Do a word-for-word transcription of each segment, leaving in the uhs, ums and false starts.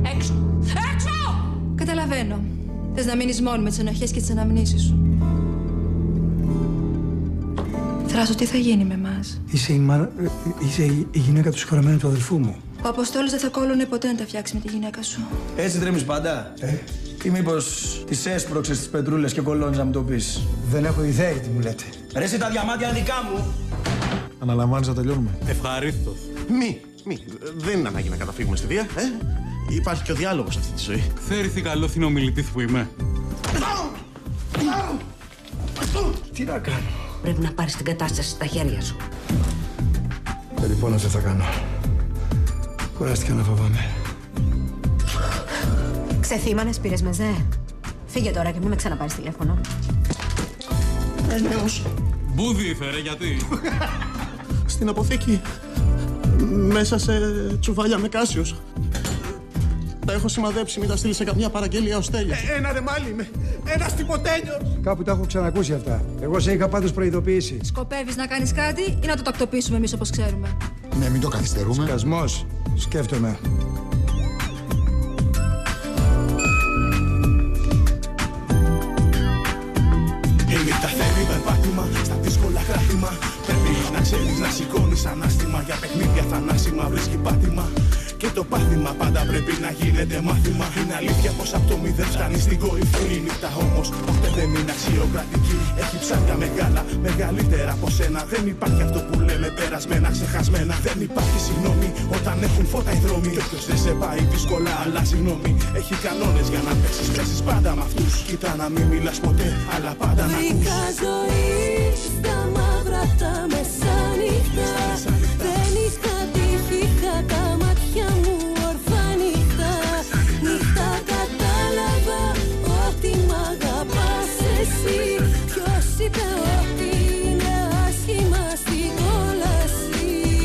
Έξω! Έξω! Καταλαβαίνω. Θες να μείνεις μόνη με τις ενοχές και τις αναμνήσεις σου. Θράσο, τι θα γίνει με εμάς? Είσαι η, μάνα... Είσαι η... η γυναίκα του συγχωρεμένου του αδελφού μου. Ο Αποστόλης δεν θα κόλλωνε ποτέ να τα φτιάξει με τη γυναίκα σου. Έτσι τρέμεις πάντα. Ε? Ή μήπως τις έσπρωξες τις πετρούλες και κολώνεις να μου το πεις? Δεν έχω ιδέα τι μου λέτε. Ρε εσύ τα διαμάντια δικά μου. Αναλαμβάνεις να τελειώνουμε? Ευχαρίστως. Μη, μη. Δεν είναι ανάγκη να καταφύγουμε στη βία, ε. Υπάρχει και ο διάλογος σε αυτή τη ζωή. Ξέρεις καλό συνομιλητής που είμαι. Τι να κάνω? Πρέπει να πάρεις την κατάσταση στα χέρια σου. Περιπώνας δεν θα κάνω. Κουράστηκα να φοβάμαι. Ξεθύμανες, πήρες μεζέ. Φύγε τώρα και μην με ξαναπάρεις τηλέφωνο. Ε, νέος. Μπούδι ήφερε, γιατί? Στην αποθήκη. Μέσα σε τσουβάλια με κάσιος. Τα έχω σημαδέψει, μην τα στείλει σε καμιά παραγγελία ως τέλεια. Ε, ένα ρεμάλι είμαι. Ένας τυποτέλειος. Κάπου τα έχω ξανακούσει αυτά. Εγώ σε είχα πάντως προειδοποιήσει. Σκοπεύεις να κάνεις κάτι ή να το τακτοποιήσουμε εμείς όπως ξέρουμε? Ναι, μην το καθυστερούμε. Σκασμός. Σκέφτομαι. Η νύχτα θέλει περπάτημα στα δύσκολα κράτημα. Πρέπει να ξέρεις να σηκώνεις ανάστημα. Για παιχνίδια θανάσιμα βρίσκει πάτημα. Και το πάθημα πάντα πρέπει να γίνεται μάθημα. Είναι αλήθεια πως από το μηδέν φτάνει στην κορυφή. Η νύχτα όμως ποτέ δεν είναι αξιοκρατική. Έχει ψάρια μεγάλα, μεγαλύτερα από σένα. Δεν υπάρχει αυτό που λέμε περασμένα, ξεχασμένα. Δεν υπάρχει συγγνώμη όταν έχουν φώτα οι δρόμοι. Και όποιος δεν σε πάει δύσκολα αλλάζει γνώμη. Έχει κανόνες για να παίξεις, παίξεις πάντα με αυτούς. Κοίτα να μην μιλάς ποτέ, αλλά πάντα να ακούς. Βρήκα ζωή στα μαύρα τα μεσάνυχτα. Δεν είχα τύχει, είχα τα μάτια μου ορθά νύχτα. Νύχτα κατάλαβα ότι μ' αγαπάς εσύ. Ποιος είπε ότι είναι άσχημα στην κόλαση?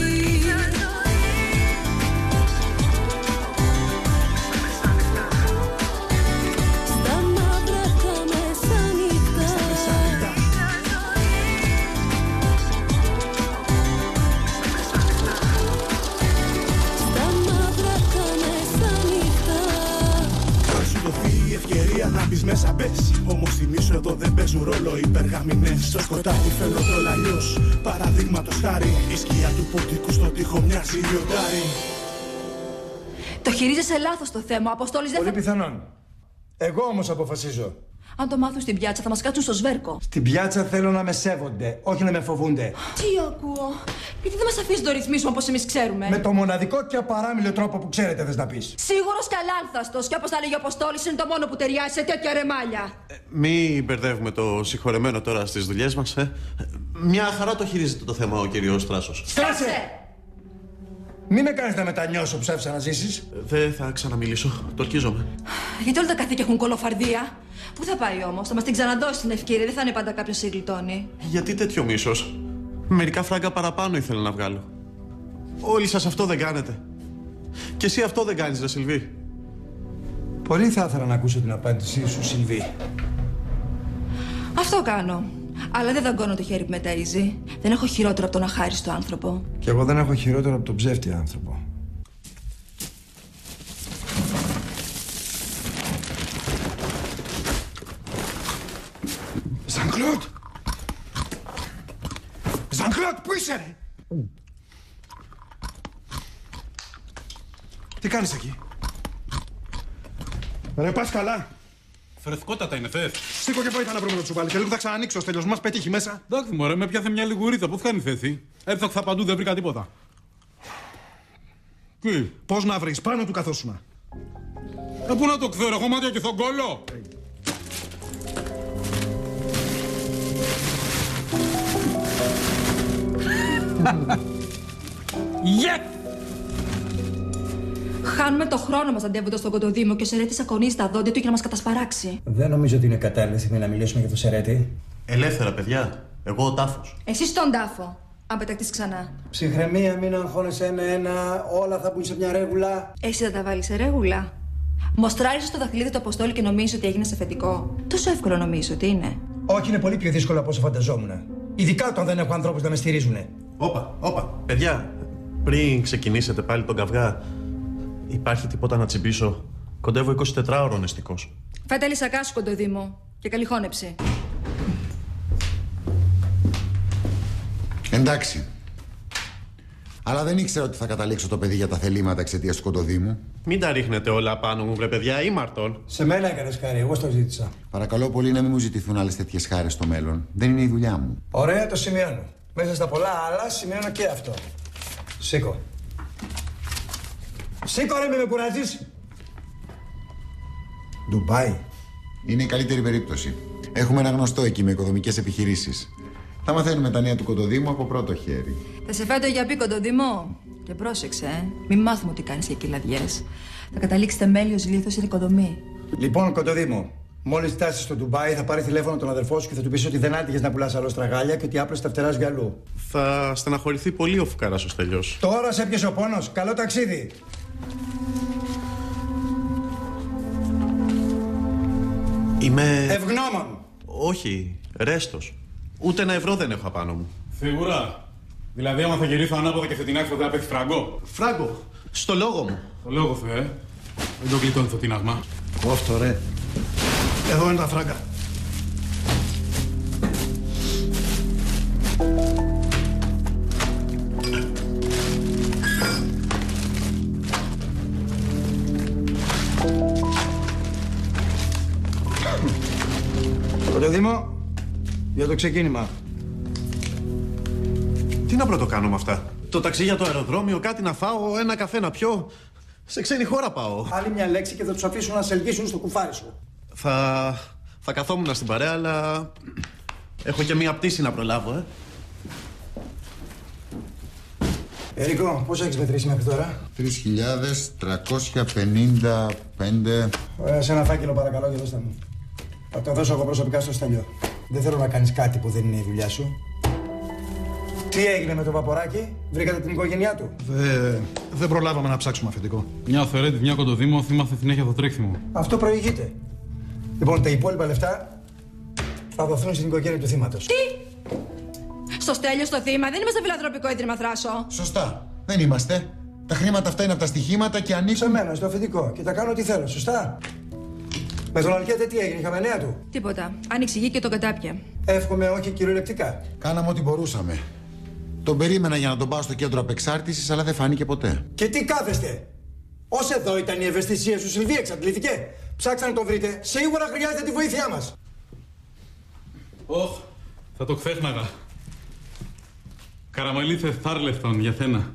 Στα μαύρα τα μεσάνυχτα. Στα μαύρα τα μεσάνυχτα. Αν σου δοθεί η ευκαιρία να μπεις μέσα μπες. Όμως θυμίσου εδώ δεν παίζουν ρόλο οι περγαμηνές. Στο σκοτάδι φαίνονται όλα αλλιώς. Παραδείγματος χάρη, η σκιά του ποντικού στο τοίχο μοιάζει λιοντάρι. Το χειρίζεσαι λάθος το θέμα. Ο Αποστόλης δεν Πολύ θα... πιθανόν. Εγώ όμως αποφασίζω. Αν το μάθουν στην πιάτσα θα μας κάτσουν στο σβέρκο. Στην πιάτσα θέλω να με σέβονται, όχι να με φοβούνται. Τι ακούω? Γιατί δεν μας αφήσεις να το ρυθμίσουμε όπως εμείς ξέρουμε? Με το μοναδικό και απαράμιλο τρόπο που ξέρετε θες να πεις. Σίγουρος και αλάνθαστος. Και όπως θα λέγει ο Αποστόλης, είναι το μόνο που ταιριάζει σε τέτοια ρεμάλια. Ε, μη μπερδεύουμε το συγχωρεμένο τώρα στις δουλειές μας, ε. Μια χαρά το χειρίζεται το θέμα ο κύριος Θράσος. Στάσε! Μη με κάνεις να μετανιώσω που ψάφισα να ζήσεις. Δεν θα ξαναμιλήσω, το ορκίζομαι. Γιατί όλα τα καθήκια έχουν κολοφαρδία. Πού θα πάει όμως? Θα μας την ξαναδώσει την ευκαιρία. Δεν θα είναι πάντα κάποιος σε γλιτώνει. Γιατί τέτοιο μίσος? Μερικά φράγκα παραπάνω ήθελα να βγάλω. Όλοι σας αυτό δεν κάνετε. Και εσύ αυτό δεν κάνεις, ρε Σιλβί. Πολύ θα ήθελα να ακούσω την απάντησή σου, Σιλβί. Αυτό κάνω. Αλλά δεν δαγκώνω το χέρι που μεταίζει. Δεν έχω χειρότερο από τον αχάριστο άνθρωπο. Κι εγώ δεν έχω χειρότερο από τον ψεύτη άνθρωπο. Ζαν-Κλοντ! Ζαν-Κλοντ, πού είσαι, ρε? Τι κάνεις εκεί? Ρε, πας καλά? Φρεσκότατα είναι, θες? Σήκω και βοήθα να βρούμε το τσουβάλι και λίγο θα ξανανοίξω στο τέλος. Μας πετύχει μέσα. Εντάξει, μωρέ, με πιάθε μια λιγουρίτσα. Πού φτάνει η θέση? Έψαξα παντού, δεν βρήκα τίποτα. Τι? Πώς να βρεις, πάνω του καθόσουνα. Ε, πού να το ξέρω, έχω μάτια και στον κόλλο. Yes! Χάνουμε το χρόνο μας αντεύοντας στον κοντοδήμο και ο Σερέτης ακονίζει τα δόντια του για να μας κατασπαράξει. Δεν νομίζω ότι είναι κατάλληλη στιγμή να μιλήσουμε για το Σερέτη. Ελεύθερα, παιδιά. Εγώ ο Τάφος. Εσύ στον τάφο, αν πεταχτείς ξανά. Ψυχραιμία, μην αγχώνεσαι ένα-ένα, όλα θα μπουν σε μια ρέγουλα. Εσύ θα τα βάλεις σε ρέγουλα. Μοστράρισες στο δαχτυλίδι του Αποστόλη και νομίζεις ότι έγινες αφεντικό. Τόσο εύκολο νομίζεις ότι είναι? Όχι, είναι πολύ πιο δύσκολο από όσο φανταζόμουν. Ειδικά όταν δεν έχω ανθρώπους να με στηρίζουν. Όπα, όπα. Παιδιά, πριν ξεκινήσετε πάλι τον καυγά, Υπάρχει τίποτα να τσιμπήσω? Κοντεύω εικοσιτετράωρο νηστικός. Φέτα λυσακά σου, κοντοδήμο. Και καλή χώνεψη. Εντάξει. Αλλά δεν ήξερα ότι θα καταλήξω το παιδί για τα θελήματα εξαιτίας του κοντοδήμου. Μην τα ρίχνετε όλα πάνω μου, βρε παιδιά, ήμαρτον. Σε μένα έκανες χάρη, εγώ στο ζήτησα. Παρακαλώ πολύ να μην μου ζητηθούν άλλες τέτοιες χάρες στο μέλλον. Δεν είναι η δουλειά μου. Ωραία, το σημειώνω. Μέσα στα πολλά άλλα σημειώνω και αυτό. Σήκω. Σήκω ρε, μη με κουράζεις. Ντουμπάι. Είναι η καλύτερη περίπτωση. Έχουμε ένα γνωστό εκεί με οικοδομικές επιχειρήσεις. Θα μαθαίνουμε τα νέα του κοντοδήμου από πρώτο χέρι. Θα σε φέτο για πει, κοντοδήμο. Και πρόσεξε, ε. Μην μάθουμε τι κάνεις για κυλαδιές. Θα καταλήξετε μέλιος λίθος στην οικοδομή. Λοιπόν, κοντοδήμο, μόλις φτάσεις στο Ντουμπάι θα πάρει τηλέφωνο τον αδερφό σου και θα του πεις ότι δεν άτυχες να πουλάς άλλο στραγάλια και ότι άπλωσες τα φτερά σου αλλού. Θα στεναχωρηθεί πολύ ο φουκάρας ο Στέλιος. Τώρα σε έπιασε ο πόνος. Καλό ταξίδι. Είμαι... Ευγνώμων. Όχι, ρέστος. Ούτε ένα ευρώ δεν έχω απάνω μου. Σίγουρα. Δηλαδή, άμα θα γυρίσω ανάποδα και φετινάξω, τότε θα πέφτει φράγκο. Φράγκο, στο λόγο μου. Το λόγο σου, ε. Δεν το γλιτώνει το τίναγμα. Κόφτο, ρε. Εδώ είναι τα φράγκα. Κοντοδήμο, για το ξεκίνημα. Τι να πρώτο κάνω με αυτά? Το ταξί για το αεροδρόμιο, κάτι να φάω, ένα καφέ να πιω. Σε ξένη χώρα πάω. Άλλη μια λέξη και θα τους αφήσουν να σε ελκύσουν στο κουφάρι σου. Θα... θα καθόμουν στην παρέα, αλλά... έχω και μία πτήση να προλάβω, ε. Ερικό, πώς έχεις μετρήσει μέχρι τώρα? τρεις χιλιάδες τριακόσια πενήντα πέντε. Ωραία, σε ένα φάκελο παρακαλώ και δώστε μου. Θα το δώσω εγώ προσωπικά στο Στέλιο. Δεν θέλω να κάνεις κάτι που δεν είναι η δουλειά σου. Τι έγινε με το Βαποράκι, βρήκατε την οικογένειά του? Δε, δεν προλάβαμε να ψάξουμε αφεντικό. Μια αφαιρέτη, μια κοντοδήμο, θυμάστε συνέχεια το τρέξιμο. Αυτό προηγείται. Λοιπόν, τα υπόλοιπα λεφτά θα δοθούν στην οικογένεια του θύματος. Τι! Στο Στέλιο, στο θύμα, δεν είμαστε φιλανθρωπικό ίδρυμα, Θράσο. Σωστά. Δεν είμαστε. Τα χρήματα αυτά είναι από τα στοιχήματα και ανήκουν... Σε μένα, στο αφεντικό. Και τα κάνω ό,τι θέλω, σωστά. Με τον Αλκέτε τι έγινε, είχαμε νέα του? Τίποτα. Άνοιξε γη και τον κατάπια. Εύχομαι όχι κυριολεκτικά. Κάναμε ό,τι μπορούσαμε. Τον περίμενα για να τον πάω στο κέντρο απεξάρτησης, αλλά δεν φάνηκε ποτέ. Και τι κάθεστε? Ως εδώ ήταν η ευαισθησία σου, Σιλβία, εξαντλήθηκε. Ψάξτε να τον βρείτε. Σίγουρα χρειάζεται τη βοήθειά μας. Ωχ, θα το ξέχναγα. Καραμαλίθε Θάρλευτον για θένα.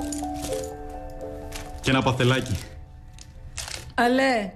Και ένα παθελάκι. Αλέ.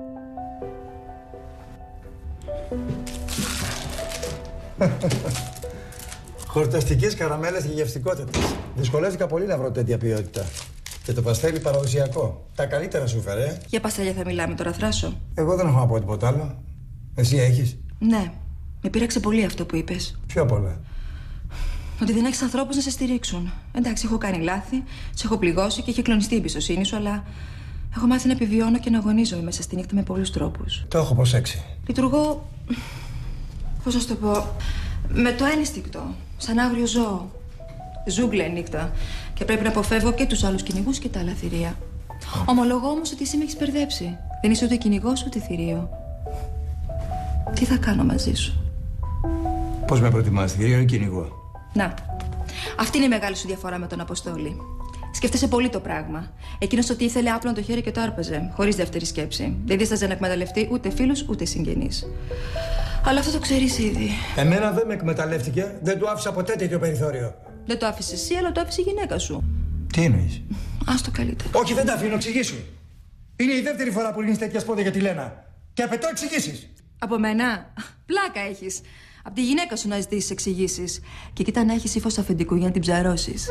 Χορταστικές καραμέλες και γευστικότητες. Δυσκολεύτηκα πολύ να βρω τέτοια ποιότητα. Και το παστέλι παραδοσιακό. Τα καλύτερα σου φέρε. Για παστέλια θα μιλάμε τώρα, Θράσο. Εγώ δεν έχω να πω τίποτα άλλο. Εσύ έχεις? Ναι. Με πείραξε πολύ αυτό που είπες. Πιο πολλά. Ότι δεν έχεις ανθρώπους να σε στηρίξουν. Εντάξει, έχω κάνει λάθη, σε έχω πληγώσει και έχει κλονιστεί η εμπιστοσύνη σου, αλλά έχω μάθει να επιβιώνω και να αγωνίζομαι μέσα στη νύχτα με πολλούς τρόπους. Το έχω προσέξει. Λειτουργώ. Πώς να σου το πω. Με το ένστικτο. Σαν άγριο ζώο. Ζούγκλα η νύχτα. Και πρέπει να αποφεύγω και τους άλλους κυνηγούς και τα άλλα θηρία. Ομολογώ όμως ότι εσύ με έχεις μπερδέψει. Δεν είσαι ούτε κυνηγός ούτε θηρίο. Τι θα κάνω μαζί σου? Πώς με προτιμάς, θηρίο ή κυνηγό? Να. Αυτή είναι η μεγάλη σου διαφορά με τον Αποστόλη. Σκέφτεσαι πολύ το πράγμα. Εκείνος ότι ήθελε άπλον το χέρι και το άρπαζε, χωρίς δεύτερη σκέψη. Δεν δίσταζε να εκμεταλλευτεί ούτε φίλους ούτε συγγενείς. Αλλά αυτό το ξέρεις ήδη. Εμένα δεν με εκμεταλλεύτηκε. Δεν του άφησα ποτέ τέτοιο περιθώριο. Δεν το άφησε εσύ, αλλά το άφησε η γυναίκα σου. Τι εννοείς? Ας το καλύτερο. Όχι, δεν τα αφήνω, εξηγήσου. Είναι η δεύτερη φορά που γίνεις τέτοια σπόδια για τη Λένα. Και απαιτώ εξηγήσεις. Από μένα? Πλάκα έχεις. Από τη γυναίκα σου να ζητήσεις εξηγήσεις. Και κοίτα να έχεις ύφος αφεντικού για να την ψαρώσεις.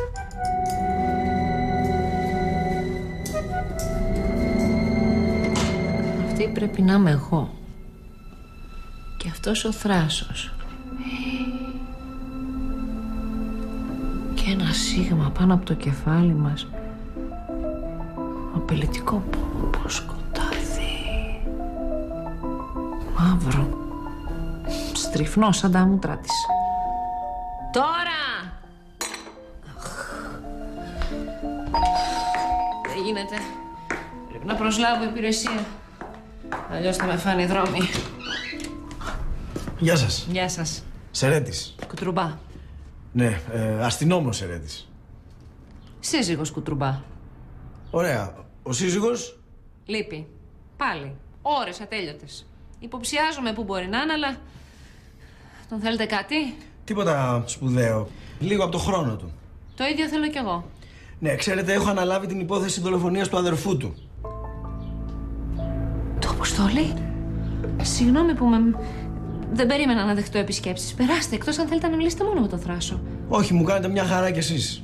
Αυτή πρέπει να είμαι εγώ. Και αυτός ο Θράσος. Και ένα σίγμα πάνω από το κεφάλι μας. Απελητικό πόπο σκοτάδι. Μαύρο. Στριφνό σαν τα μούτρα της. Τώρα! Δεν γίνεται. προσλάβω υπηρεσία. Αλλιώς θα με φάνε οι δρόμοι. Γεια σας. Γεια σας. Σερέτης. Κουτρουμπά. Ναι, ε, αστυνόμος Σερέτης. Σύζυγος Κουτρουμπά. Ωραία. Ο σύζυγος. Λείπει. Πάλι. Ώρες ατέλειωτες. Υποψιάζομαι που μπορεί να είναι, αλλά... Τον θέλετε κάτι? Τίποτα σπουδαίο. Λίγο από το χρόνο του. Το ίδιο θέλω κι εγώ. Ναι, ξέρετε, έχω αναλάβει την υπόθεση δολοφονίας του αδερφού του. Το Αποστόλη. Συγγνώμη που με... Δεν περίμενα να δεχτώ επισκέψεις. Περάστε, εκτός αν θέλετε να μιλήσετε μόνο με τον Θράσο. Όχι, μου κάνετε μια χαρά κι εσείς.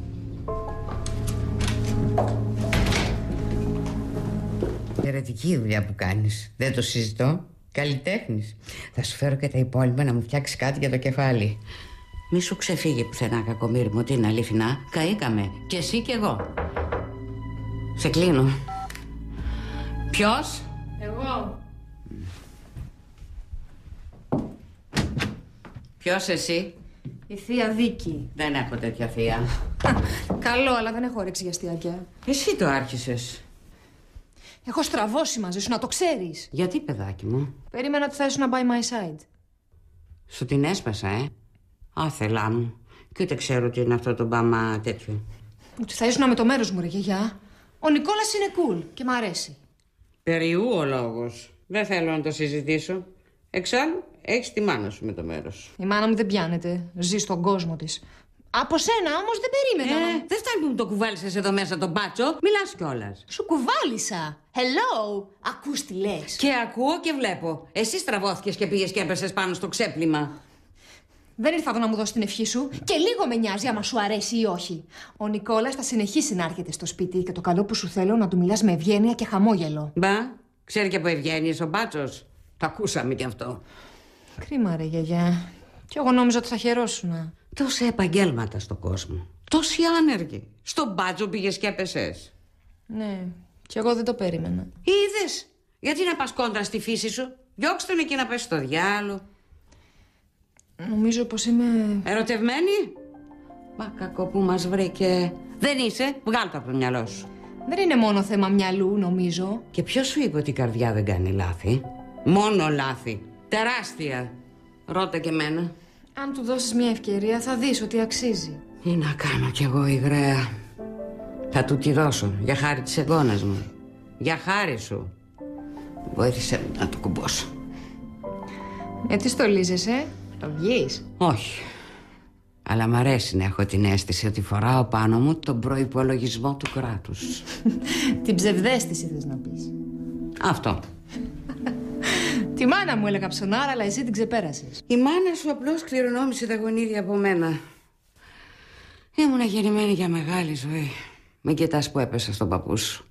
Εξαιρετική δουλειά που κάνεις. Δεν το συζητώ. Καλλιτέχνης. Θα σου φέρω και τα υπόλοιπα να μου φτιάξει κάτι για το κεφάλι. Μη σου ξεφύγει πουθενά, κακομοίρη μου, ότι είναι αλήθινα. Καήκαμε. Και εσύ κι εγώ. Σε κλείνω. Ποιος? Εγώ. Ποιος εσύ? Η θεία Δίκη. Δεν έχω τέτοια θεία. Καλό, αλλά δεν έχω όρεξη για αστιάκια. Εσύ το άρχισες. Έχω στραβώσει μαζί σου, να το ξέρεις. Γιατί, παιδάκι μου? Περίμενα ότι θα ήσουν by my side. Σου την έσπασα, ε. Άθελά μου. Και ούτε ξέρω τι είναι αυτό το μπάμα τέτοιο. Ότι θα ήσουν με το μέρος μου, ρε γιαγιά. Ο Νικόλας είναι cool και μ' αρέσει. Περιού ο λόγος. Δεν θέλω να το συζητήσω. Εξάλλου, έχεις τη μάνα σου με το μέρος. Η μάνα μου δεν πιάνεται. Ζει στον κόσμο της. Από σένα όμως δεν περίμενα. Ε, δεν φτάνει που μου το κουβάλισες εδώ μέσα τον μπάτσο. Μιλάς κιόλας. Σου κουβάλισα. Hello. Ακούς τι λες. Και ακούω και βλέπω. Εσύ στραβώθηκες και πήγες και έπεσες πάνω στο ξέπλυμα. Δεν ήρθα εδώ να μου δώσει την ευχή σου. Και λίγο με νοιάζει άμα σου αρέσει ή όχι. Ο Νικόλας θα συνεχίσει να έρχεται στο σπίτι και το καλό που σου θέλω να του μιλάς με ευγένεια και χαμόγελο. Μπα, ξέρει και από ευγένειες ο μπάτσος. Το ακούσαμε κι αυτό. Κρίμα, ρε γιαγιά. Κι εγώ νόμιζα ότι θα χαιρόσουνα. Τόσα επαγγέλματα στον κόσμο. Τόσοι άνεργοι. Στον μπάτσο πήγες και έπεσες. Ναι, κι εγώ δεν το περίμενα. Είδες. Γιατί να πας κόντρα στη φύση σου. Διώξτε τον εκεί να πέσει στο διάλο. Νομίζω πως είμαι... Ερωτευμένη. Μα κακό που μας βρήκε. Δεν είσαι. Βγάλ' το από το μυαλό σου. Δεν είναι μόνο θέμα μυαλού, νομίζω. Και ποιος σου είπε ότι η καρδιά δεν κάνει λάθη? Μόνο λάθη. Τεράστια. Ρώτα και μένα. Αν του δώσεις μια ευκαιρία θα δεις ότι αξίζει. Τι να κάνω κι εγώ, υγραία. Θα του τη δώσω για χάρη της εγγόνας μου. Για χάρη σου. Βοήθησε με να το κουμπώσω. Γιατί στολίζεσαι, το βγεις? Όχι. Αλλά μ' αρέσει να έχω την αίσθηση ότι φοράω πάνω μου τον προϋπολογισμό του κράτους. Την ψευδαίσθηση θες να πεις. Αυτό. Τη μάνα μου έλεγα ψωνάρα, αλλά εσύ την ξεπέρασες. Η μάνα σου απλώς κληρονόμησε τα γονίδια από μένα. Ήμουνα γεννημένη για μεγάλη ζωή. Μην κοιτάς που έπεσα στον παππού σου.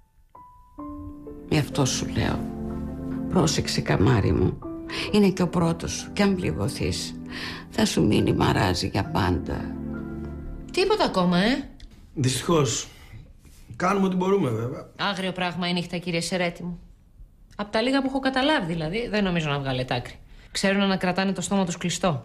Γι' αυτό σου λέω. Πρόσεξε, καμάρι μου. Είναι και ο πρώτος σου. Κι αν πληγωθείς, θα σου μείνει μαράζι για πάντα. Τίποτα ακόμα, ε. Δυστυχώς. Κάνουμε ό,τι μπορούμε, βέβαια. Άγριο πράγμα η νύχτα, κύριε Σερέτη μου. Απ' τα λίγα που έχω καταλάβει, δηλαδή, δεν νομίζω να βγάλετε άκρη. Ξέρουν να κρατάνε το στόμα τους κλειστό.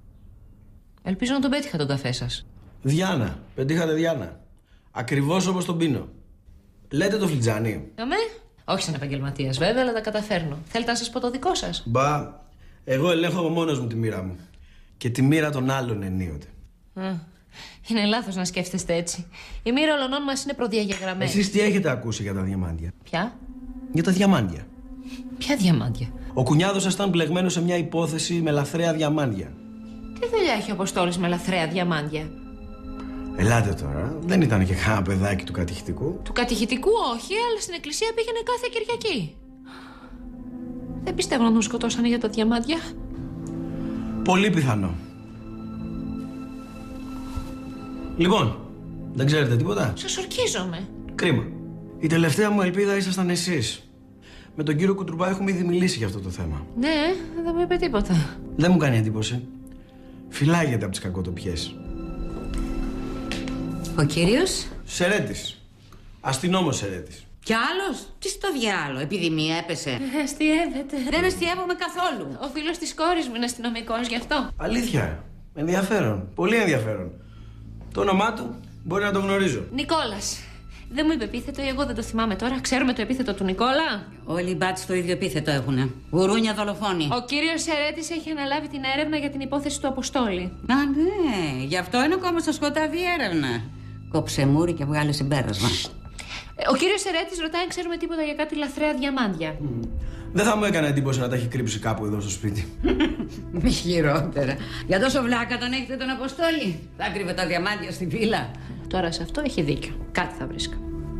Ελπίζω να τον πέτυχα τον καφέ σας. Διάνα. Πετύχατε Διάνα. Ακριβώς όπως τον πίνω. Λέτε το φλιτζάνι. Αμέ. Όχι σαν επαγγελματίας βέβαια, αλλά τα καταφέρνω. Θέλετε να σας πω το δικό σας? Μπα, εγώ ελέγχω από μόνος μου τη μοίρα μου. Και τη μοίρα των άλλων ενίοτε. Α, είναι λάθος να σκέφτεστε έτσι. Η μοίρα ολονών μας είναι προδιαγεγραμμένη. Εσείς τι έχετε ακούσει για τα διαμάντια? Ποια? Για τα διαμάντια. Ποια διαμάντια? Ο κουνιάδος σας ήταν μπλεγμένος σε μια υπόθεση με λαθρέα διαμάντια. Τι δουλειά έχει ο Αποστόλης με λαθρέα διαμάντια? Ελάτε τώρα, δεν ήταν και κανένα παιδάκι του κατηχητικού. Του κατηχητικού όχι, αλλά στην εκκλησία πήγαινε κάθε Κυριακή. Δεν πιστεύω να τον σκοτώσανε για τα διαμάντια. Πολύ πιθανό. Λοιπόν, δεν ξέρετε τίποτα? Σας ορκίζομαι. Κρίμα. Η τελευταία μου ελπίδα ήσασταν εσείς. Με τον κύριο Κουτρουμπά έχουμε ήδη μιλήσει για αυτό το θέμα. Ναι, δεν μου είπε τίποτα. Δεν μου κάνει εντύπωση. Φυλάγεται από τις κακοτοπιές. Ο κύριος? Σερέτης. Αστυνόμος Σερέτης. Κι άλλος? Τι στο διάλο, επιδημία έπεσε? Αστιεύεται. Δεν αστιεύομαι καθόλου. Ο φίλος της κόρης μου είναι αστυνομικός γι' αυτό. Αλήθεια. Ενδιαφέρον. Πολύ ενδιαφέρον. Το όνομά του μπορεί να το γνωρίζω. Νικόλας. Δεν μου είπε επίθετο ή εγώ δεν το θυμάμαι τώρα. Ξέρουμε το επίθετο του Νικόλα. Όλοι οι μπάτσοι το ίδιο επίθετο έχουνε. Γουρούνια δολοφόνοι. Ο κύριος Σερέτης έχει αναλάβει την έρευνα για την υπόθεση του Αποστόλη. Α, ναι. Γι' αυτό είναι ακόμα στο σκοτάδι η έρευνα. Κόψε μούρι και βγάλε συμπέρασμα. Ο κύριος Σερέτης ρωτάει αν ξέρουμε τίποτα για κάτι λαθρέα διαμάντια. Mm. Δεν θα μου έκανε εντύπωση να τα έχει κρύψει κάπου εδώ στο σπίτι. Μη χειρότερα. Για τόσο βλάκα τον έχετε τον Αποστόλη. Θα κρύβε τα διαμάντια στη βίλα. Τώρα σε αυτό έχει δίκιο. Κάτι θα βρίσκα.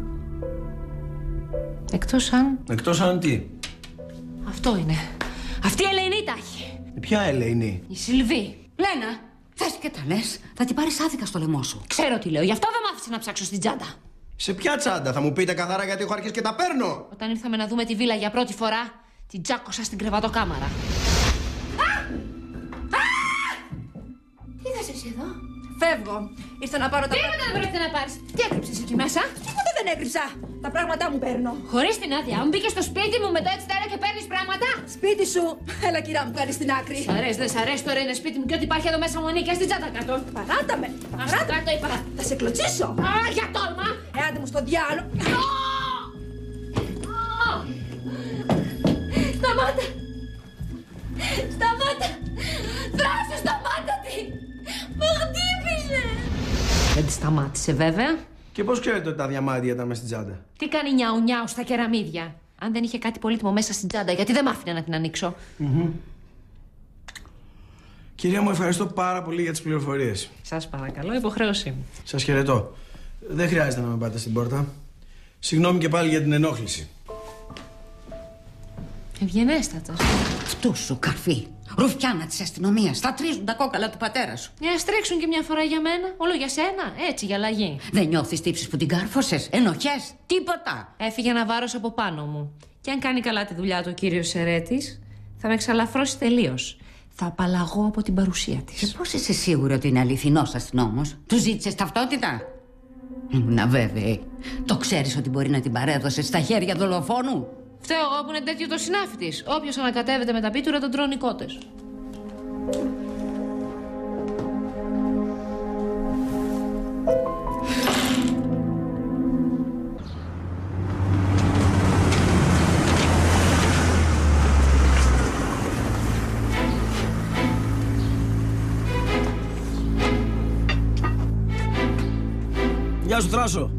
Εκτός αν... Εκτός αν τι? Αυτό είναι. Αυτή η Ελεηνή τα έχει. Ποια Ελεηνή? Η Σιλβή. Λένα, θες και τα λες. Θα την πάρεις άδικα στο λαιμό σου. Ξέρω τι λέω. Γι' αυτό δεν μ' άφησε να ψάξω στην τσάντα. Σε ποια τσάντα? Θα μου πείτε καθαρά γιατί έχω αρχίσει και τα παίρνω. Όταν ήρθαμε να δούμε τη βίλα για πρώτη φορά, την τσάκωσα στην κρεβατοκάμαρα. Α! Α! Τι είδες εσύ εδώ? Φεύγω. Ήρθα να πάρω τα πράγματα. Τίποτα δεν πρόκειται να πάρεις. Τι έκρυψες εκεί μέσα? Τίποτα δεν έκρυψα. Τα πράγματά μου παίρνω. Χωρίς την άδειά μου μπήκες στο σπίτι μου με το έτσι τέρα και παίρνεις πράγματα. Σπίτι σου. Έλα, κυρά μου, κάνεις την άκρη. Σ' αρέσει, δεν σ' αρέσει, τώρα είναι σπίτι μου και ό,τι υπάρχει εδώ μέσα μου ανήκει. Στην τσάντα κάτω. Παράτα με. Παράτα κάτω, είπα. Θα σε κλωτσίσω. Α, για τόλμα. Ε, άντε μου στο διάλο. Σταμάτα. Σταμάτα. Δράσου, σταμάτα τη. Μου χτύπησε. Δεν τη σταμάτησε βέβαια. Και πώς ξέρετε ότι τα διαμάντια ήταν μέσα στην τσάντα? Τι κάνει νιάου νιάου στα κεραμίδια? Αν δεν είχε κάτι πολύτιμο μέσα στην τσάντα, γιατί δεν μ' άφηνε να την ανοίξω. Mm-hmm. Κυρία μου, ευχαριστώ πάρα πολύ για τις πληροφορίες. Σας παρακαλώ, υποχρέωσή μου. Σας χαιρετώ. Δεν χρειάζεται να με πάτε στην πόρτα. Συγγνώμη και πάλι για την ενόχληση. Ευγενέστατος. Αυτού σου καρφί. Ρουφιάνα της αστυνομίας. Θα τρίζουν τα κόκαλα του πατέρα σου. Ναι, ας τρέξουν και μια φορά για μένα. Όλο για σένα. Έτσι, για αλλαγή. Δεν νιώθεις τύψεις που την κάρφωσες? Ενοχές? Τίποτα. Έφυγε ένα βάρος από πάνω μου. Και αν κάνει καλά τη δουλειά του ο κύριος Σερέτης, θα με εξαλαφρώσει τελείως. Θα απαλλαγώ από την παρουσία της. Και πώς είσαι σίγουρη ότι είναι αληθινός αστυνόμος? Του ζήτησες ταυτότητα? Ήμουν αβέβαιη. Το ξέρεις ότι μπορεί να την παρέδωσε στα χέρια δολοφόνου? Φταίω εγώ που είναι τέτοιο το συνάφι της. Όποιος ανακατεύεται με τα πίτουρα τον τρώνε οι κότες. Γεια σου, Θράσο.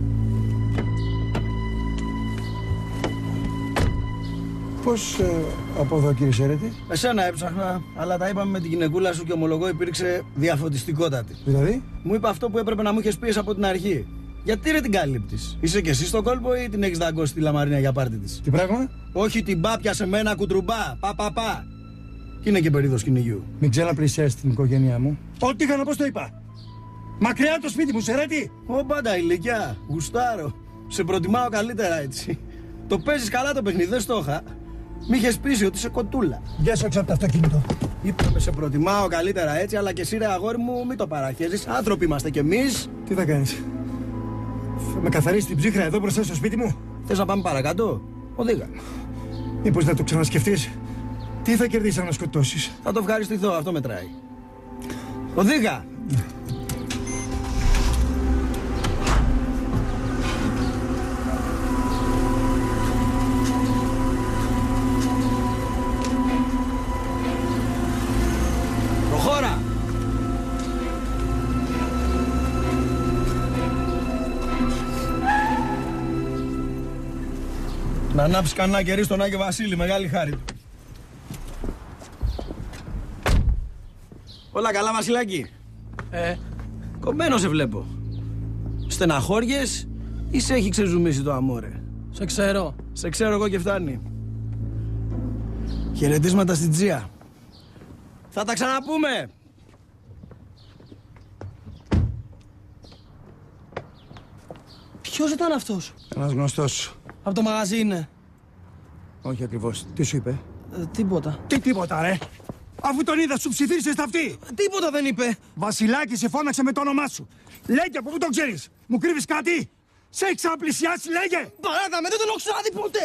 Πώς ε, από εδώ, κύριε Σερέτη? Εσένα έψαχνα, αλλά τα είπαμε με την γυναικούλα σου και ομολογώ υπήρξε διαφωτιστικότατη. Δηλαδή? Μου είπε αυτό που έπρεπε να μου είχες πει από την αρχή. Γιατί ρε την καλύπτεις? Είσαι κι εσύ στον κόλπο ή την έχεις δαγκώσει τη Λαμαρίνα για πάρτι της? Τι πράγμα? Όχι την πάπια σε μένα κουτρουμπά. Πα, πα, πα. Και είναι και περίοδος κυνηγιού. Μην ξαναπλησιάσεις την οικογένειά μου. Ό,τι είχα να πω το είπα. Μακριά το σπίτι μου, Σερέτη! Ω, πάντα ηλικιά. Γουστάρω. Σε προτιμάω καλύτερα έτσι. Το παίζεις καλά το παιχνίδι, δεν στο είχα. Μη είχες πείσει ότι είσαι κοτούλα. Γεια σου έξω από το αυτοκίνητο. Είπαμε σε προτιμάω καλύτερα έτσι, αλλά και εσύ ρε αγόρι μου μην το παραχέζεις. Άνθρωποι είμαστε κι εμείς. Τι θα κάνεις? Θα με καθαρίσεις την ψύχρα εδώ μπροστά στο σπίτι μου? Θες να πάμε παρακάτω? Οδήγα. Μήπως να το ξανασκεφτείς? Τι θα κερδίσεις αν να σκοτώσεις? Θα το ευχαριστηθώ, αυτό μετράει. Οδήγα. Προχώρα. Να ανάψεις κανένα κερί στον Άγιο Βασίλη, μεγάλη χάρη του. Όλα καλά, Βασιλάκη? Ε, κομμένο σε βλέπω. Στεναχώριες ή σε έχει ξεζουμίσει το αμόρε? Σε ξέρω. Σε ξέρω εγώ και φτάνει. Χαιρετίσματα στην Τζία. Θα τα ξαναπούμε. Ποιος ήταν αυτός? Ένας γνωστός. Από το μαγαζί είναι? Όχι ακριβώς. Τι σου είπε? Ε, τίποτα. Τι τίποτα ρε? Αφού τον είδα σου ψιθύρισες τα αυτή. Τίποτα δεν είπε. Βασιλάκη, σε φώναξε με το όνομά σου. Λέγε από πού το ξέρεις? Μου κρύβεις κάτι? Σε έχει ξαναπλησιάσει, λέγε. Παράτα με, δεν τον έχω ξαναδεί ποτέ.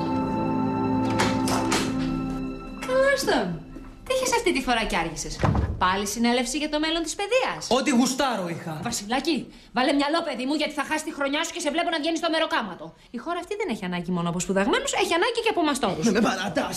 Καλώς τον. Τι είχες αυτή τη φορά κι άργησες? Πάλι συνέλευση για το μέλλον της παιδείας. Ό,τι γουστάρω είχα. Βασιλάκη, βάλε μυαλό, παιδί μου, γιατί θα χάσει τη χρονιά σου και σε βλέπω να βγαίνει στο μεροκάματο. Η χώρα αυτή δεν έχει ανάγκη μόνο από σπουδαγμένους, έχει ανάγκη και από μαστόρους. Με με παρατάς.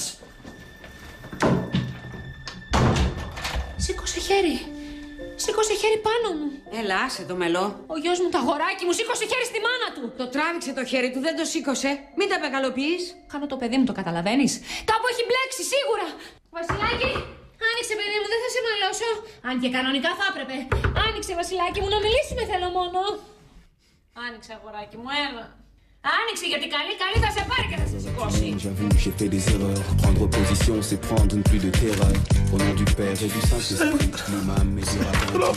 Σήκωσε χέρι. Σήκωσε χέρι πάνω μου. Έλα, άσε το μελό. Ο γιος μου, το αγοράκι μου, σήκωσε χέρι στη μάνα του. Το τράβηξε το χέρι του, δεν το σήκωσε. Μην τα μεγαλοποιείς. Κάνω το παιδί μου, το καταλαβαίνεις. Κάπου έχει μπλέξει, σίγουρα. Βασιλάκη, άνοιξε, παιδί μου, δεν θα σε μαλώσω. Αν και κανονικά θα έπρεπε. Άνοιξε, Βασιλάκη μου, να μιλήσουμε θέλω μόνο. Άνοιξε, αγοράκι μου, έλα. Άνοιξε, γιατί καλή, καλή θα σε πάρει και θα σε σηκώσει. J'avoue, j'ai fait des erreurs. Prendre position, c'est prendre une pluie de terreur. Au nom du Père et du Saint-Esprit, climat misérable.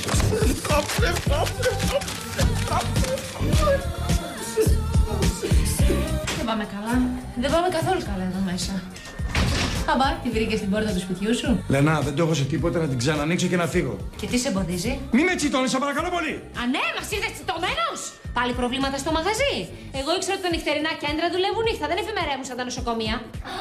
Δεν πάμε καλά. Δεν πάμε καθόλου καλά εδώ μέσα. Αμπά, τη βρήκε στην πόρτα του σπιτιού σου. Λενά, δεν το έχω σε τίποτα να την ξανανοίξω και να φύγω. Και τι σε εμποδίζει? Μη με τσιτώνεις, σε παρακαλώ πολύ! Α, ναι, μας είδες τσιτωμένος! Πάλι προβλήματα στο μαγαζί. Εγώ ήξερα ότι τα νυχτερινά κέντρα δουλεύουν νύχτα, δεν εφημερεύουν σαν τα νοσοκομεία.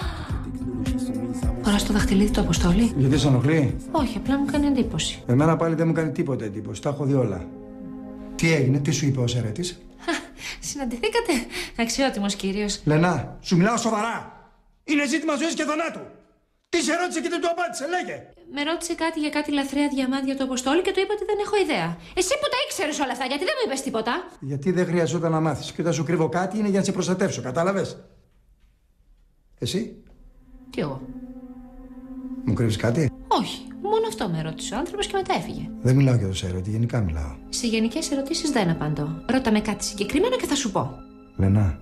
Φοράς το δαχτυλίδι του Αποστόλη. Γιατί σε ενοχλεί? Όχι, απλά μου κάνει εντύπωση. Εμένα πάλι δεν μου κάνει τίποτα εντύπωση, τα έχω δει όλα. Τι έγινε, τι σου είπε ο Σερέτης? Συναντηθήκατε, αξιότιμος κύριος. Λενά, σου μιλάω σοβαρά. Είναι ζήτημα ζωής και θανάτου. Τι σε ρώτησε και δεν του απάντησε, λέγε. Με ρώτησε κάτι για κάτι λαθρέα διαμάντια του Αποστόλη και του είπα ότι δεν έχω ιδέα. Εσύ που τα ήξερες όλα αυτά, γιατί δεν μου είπες τίποτα? Γιατί δεν χρειαζόταν να μάθεις. Και όταν σου κρύβω κάτι είναι για να σε προστατεύσω, κατάλαβες? Εσύ? Τι εγώ? Μου κρύβεις κάτι? Όχι, μόνο αυτό με ρώτησε ο άνθρωπος και μετά έφυγε. Δεν μιλάω για το Σερέτη, γενικά μιλάω. Σε γενικές ερωτήσεις δεν απαντώ. Ρώτα με κάτι συγκεκριμένο και θα σου πω. Λενά.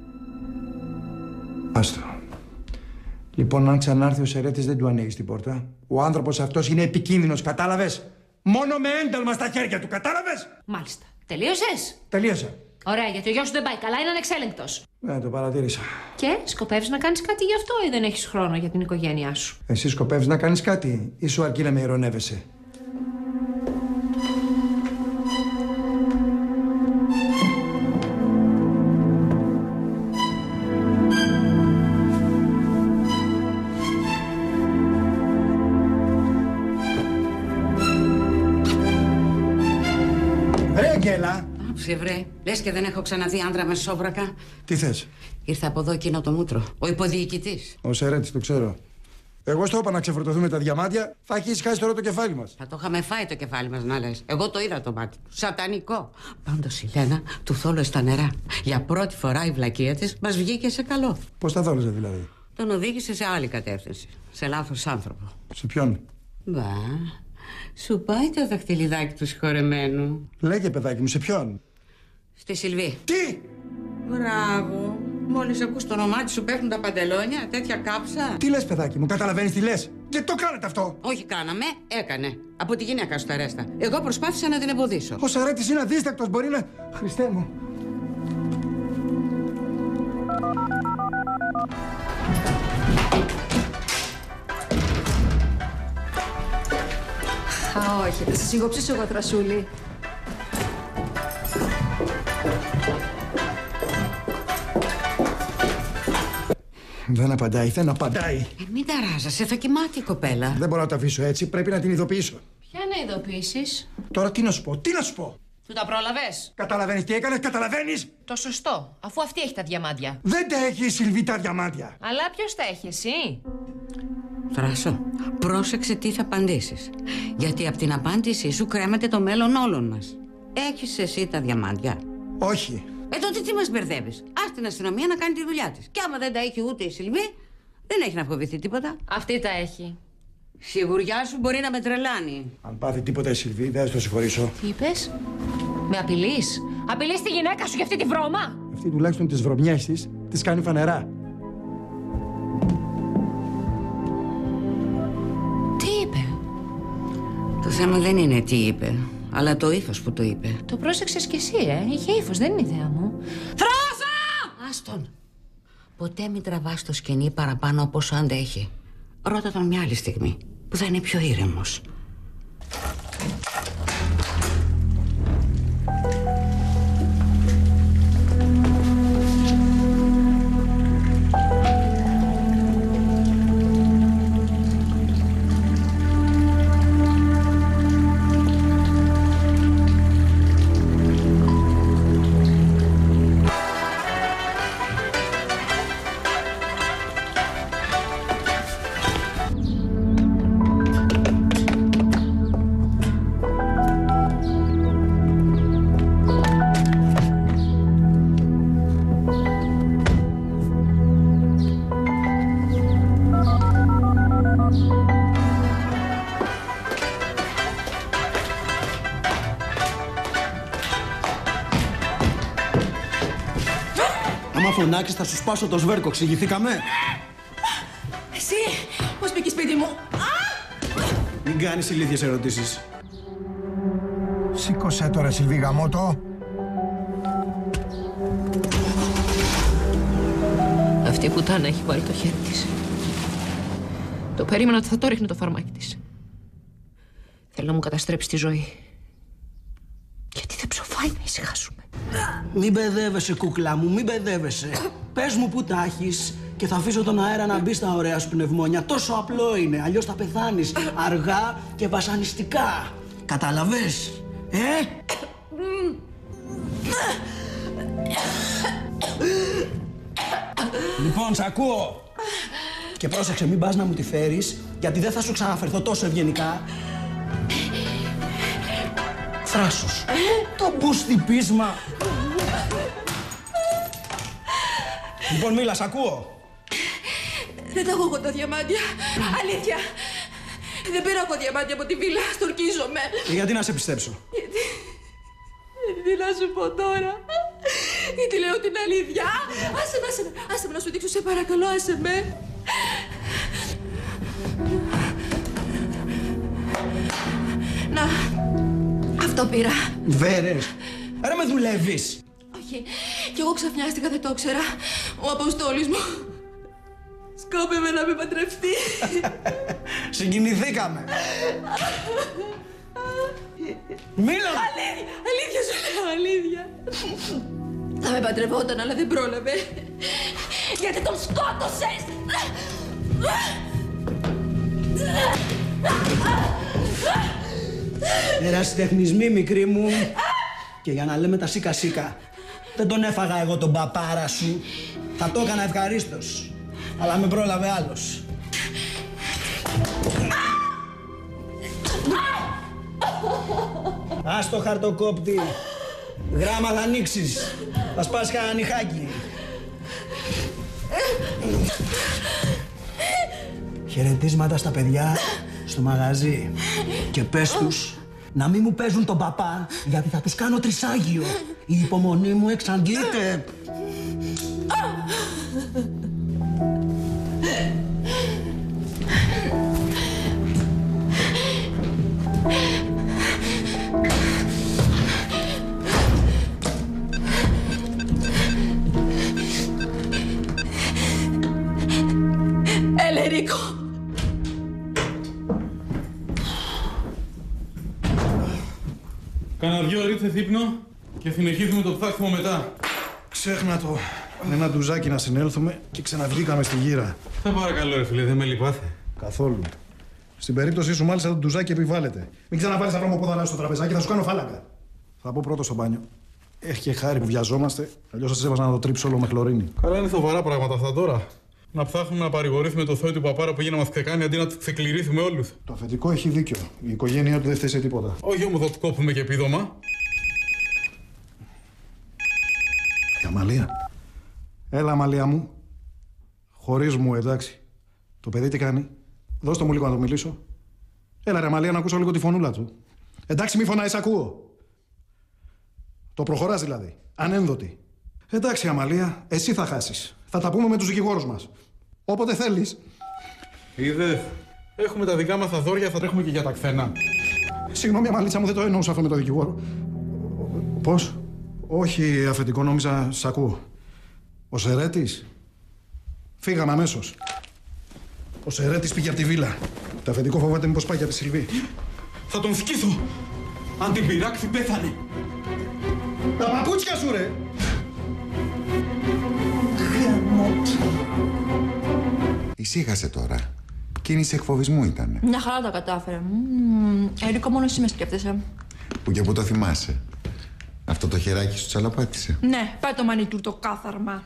Άστο. Λοιπόν, αν ξανάρθει ο Σερέτης, δεν του ανοίγεις την πόρτα. Ο άνθρωπος αυτός είναι επικίνδυνος, κατάλαβες? Μόνο με ένταλμα στα χέρια του, κατάλαβες? Μάλιστα. Τελείωσες? Τελείωσα. Ωραία, γιατί ο γιος σου δεν πάει καλά, είναι ανεξέλεγκτος. Ναι, το παρατήρησα. Και σκοπεύεις να κάνεις κάτι γι' αυτό ή δεν έχεις χρόνο για την οικογένειά σου? Εσύ σκοπεύεις να κάνεις κάτι ή σου αρκεί να με ειρωνεύεσαι? Γέλα. Άψε βρε. Λες και δεν έχω ξαναδεί άντρα με σόβρακα. Τι θες? Ήρθε από εδώ εκείνο το μούτρο. Ο υποδιοικητής. Ο Σερέτης, το ξέρω. Εγώ στο είπα να ξεφορτωθούμε τα διαμάντια, θα έχει χάσει τώρα το κεφάλι μας. Θα το είχαμε φάει το κεφάλι μας, να λες. Εγώ το είδα το μάτι του. Σατανικό. Πάντως η Λένα του θόλωσε τα νερά. Για πρώτη φορά η βλακεία της μας βγήκε σε καλό. Πώς τα θόλωσε δηλαδή? Τον οδήγησε σε άλλη κατεύθυνση. Σε λάθος άνθρωπο. Σε ποιον? Μπα. Σου πάει το δαχτυλιδάκι του συγχωρεμένου. Λέγε, παιδάκι μου, σε ποιον? Στη Σιλβή. Τι? Μπράβο. Μόλις ακούς το όνομά της σου πέφτουν τα παντελόνια, τέτοια κάψα. Τι λες, παιδάκι μου, καταλαβαίνεις τι λες? Και το κάνετε αυτό? Όχι, κάναμε, έκανε. Από τη γυναίκα σου τα ρέστα. Εγώ προσπάθησα να την εμποδίσω. Ο Σερέτης είναι αδίστακτος, μπορεί να. Χριστέ μου. Α, όχι, θα σε σιγοψήσω εγώ, τρασούλη. Δεν απαντάει, δεν απαντάει. Ε, μην ταράζεσαι, θα κοιμάται η κοπέλα. Δεν μπορώ να το αφήσω έτσι, πρέπει να την ειδοποιήσω. Ποια να ειδοποιήσεις? Τώρα τι να σου πω, τι να σου πω? Του τα πρόλαβες? Καταλαβαίνεις τι έκανες, καταλαβαίνεις? Το σωστό, αφού αυτή έχει τα διαμάντια. Δεν τα έχει η Σιλβή τα διαμάντια. Αλλά ποιος τα έχει, εσύ? Θράσο, πρόσεξε τι θα απαντήσεις. Γιατί από την απάντησή σου κρέμεται το μέλλον όλων μας. Έχεις εσύ τα διαμάντια? Όχι. Ε, τότε τι μας μπερδεύεις? Ας την αστυνομία να κάνει τη δουλειά της. Και άμα δεν τα έχει ούτε η Σιλβή, δεν έχει να φοβηθεί τίποτα. Αυτή τα έχει. Σιγουριά σου μπορεί να με τρελάνει. Αν πάθει τίποτα η Σιλβή, δεν θα το συγχωρήσω. Τι είπες? Με απειλείς? Απειλείς τη γυναίκα σου για αυτή τη βρώμα? Αυτή τουλάχιστον τις βρωμιές της, τις κάνει φανερά. Τι είπε? Το θέμα δεν είναι τι είπε, αλλά το ύφος που το είπε. Το πρόσεξες κι εσύ, ε. Είχε ύφος, δεν είναι ιδέα μου. Θράσο! Άστον. Ποτέ μην τραβάς το σκηνή παραπάνω από όσο αντέχει. Ρώτα τον μια άλλη στιγμή, που θα είναι πιο ήρεμος. Άμα φωνάξεις θα σου σπάσω το σβέρκο, εξηγηθήκαμε. Εσύ, πώς μπήκες σπίτι μου? Μην κάνεις ηλίθιες ερωτήσεις. Σήκωσέ τώρα, Σιλβί γαμώτο. Αυτή η πουτάνα έχει βάλει το χέρι της. Το περίμενα ότι θα το ρίχνει το φαρμάκι της. Θέλει να μου καταστρέψει τη ζωή. Γιατί δεν ψοφάει να ησυχάσουμε. Μην μπεδεύεσαι, κούκλα μου, μην μπεδεύεσαι. Πες μου που τα έχεις και θα αφήσω τον αέρα να μπει στα ωραία σου πνευμόνια. Τόσο απλό είναι, αλλιώς θα πεθάνεις αργά και βασανιστικά. Κατάλαβες, ε? Λοιπόν, σ' ακούω. Και πρόσεξε, μην πας να μου τη φέρεις, γιατί δεν θα σου ξαναφερθώ τόσο ευγενικά. Θράσος. Το μπουστιπίσμα. Λοιπόν, μίλα, σ' ακούω. Δεν τα έχω εγώ τα διαμάντια. Αλήθεια. Δεν πήρα εγώ διαμάντια από τη βίλα. Στορκίζομαι. Και γιατί να σε πιστέψω? Γιατί... Τι να σου πω τώρα. Γιατί λέω την αλήθεια. Άσε με, άσε με. Άσε με να σου δείξω, σε παρακαλώ, άσε με. Να. Αυτό πήρα. Βέρες. Άρα με δουλεύεις. Όχι. Κι εγώ ξαφνιάστηκα, δεν το ήξερα. Ο Αποστόλης μου σκόπευε να με παντρευτεί. Συγκινηθήκαμε. Μίλα! Αλήθεια, αλήθεια σου λέω, αλήθεια. Θα με παντρευόταν, αλλά δεν πρόλαβε. Γιατί τον σκότωσες! Ερασιτεχνισμοί, μικρή μου. Και για να λέμε τα σίκα σίκα, δεν τον έφαγα εγώ τον παπάρα σου. Θα το έκανα ευχαρίστως. Αλλά με πρόλαβε άλλος. Ας το χαρτοκόπτη. Γράμμα θα ανοίξεις. Θα σπάσεις κανένα νυχάκι. Χαιρετίσματα στα παιδιά στο μαγαζί. Και πες τους να μην μου παίζουν τον παπά, γιατί θα τους κάνω τρισάγιο. Η υπομονή μου εξαντλείται. Έλα, Ρίκο. Κάνα δυο ωρίτσες ύπνο και συνεχίζουμε το ψάξιμο μετά. Ξέχνα το. Ένα ντουζάκι να συνέλθουμε και ξαναβγήκαμε στη γύρα. Θα παρακαλώ, ρε φίλε, δεν με λυπάθε. Καθόλου. Στην περίπτωσή σου, μάλιστα το ντουζάκι επιβάλλεται. Μην ξαναβάλεις τα βρωμοπόδαρα στο τραπεζάκι, θα σου κάνω φάλαγγα. Θα πω πρώτο στο μπάνιο. Έχει και χάρη που βιαζόμαστε, αλλιώς θα σε έβαζα να το τρίψω όλο με χλωρίνη. Καλά, είναι σοβαρά πράγματα αυτά τώρα. Να ψάχνουμε να παρηγορήσουμε το θόη του παπάρα που έγινε να μας ξεκάνει αντί να του ξεκληρίσουμε όλους. Το αφεντικό έχει δίκιο. Η οικογένειά του δεν φταίει σε τίποτα. Όχι όμως θα του κόψουμε και επίδομα. Η Αμαλία. Έλα, Αμαλία μου. Χωρίς μου, εντάξει. Το παιδί τι κάνει? Δώσ' το μου λίγο να το μιλήσω. Έλα, ρε Αμαλία, να ακούσω λίγο τη φωνούλα του. Εντάξει, μη φωνάεις, ακούω. Το προχωράς δηλαδή. Ανένδοτη. Εντάξει, Αμαλία, εσύ θα χάσεις. Θα τα πούμε με τους δικηγόρους μας. Όποτε θέλεις. Είδες. Έχουμε τα δικά μας τα δόρια, θα τρέχουμε και για τα ξένα. Συγγνώμη, Αμαλίτσα μου, δεν το εννοούσα αυτό με το δικηγόρο. Πώς? Όχι, αφεντικό, νόμιζα σ' ακούω. Ο Σερέτης. Φύγαμε αμέσως. Ο Σερέτης πήγε από τη βίλα. Το αφεντικό φοβάται μήπως πάει για τη Σιλβί. Θα τον σκίσω. Αν την πειράξει, πέθανε. Τα παπούτσια σου, ρε! Ησύχασε τώρα. Κίνηση εκφοβισμού ήτανε. Μια χαρά τα κατάφερε. Ερίκο, μόνο εσύ με σκέφτεσαι. Που και που το θυμάσαι. Αυτό το χεράκι σου τσαλαπάτησε. Ναι, πάει το μανικιούρ το κάθαρμα.